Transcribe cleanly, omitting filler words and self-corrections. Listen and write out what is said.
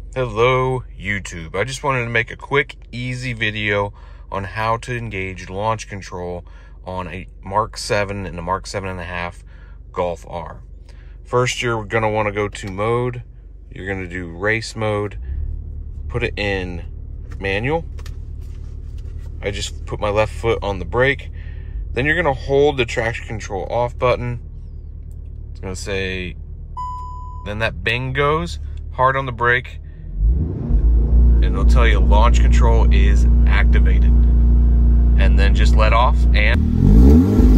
Hello YouTube. I just wanted to make a quick, easy video on how to engage launch control on a Mark 7 and a Mark 7.5 Golf R. First, you're going to want to go to mode. You're going to do race mode. Put it in manual. I just put my left foot on the brake. Then you're going to hold the traction control off button. It's going to say, then that bing goes, hard on the brake. And it'll tell you launch control is activated. And then just let off and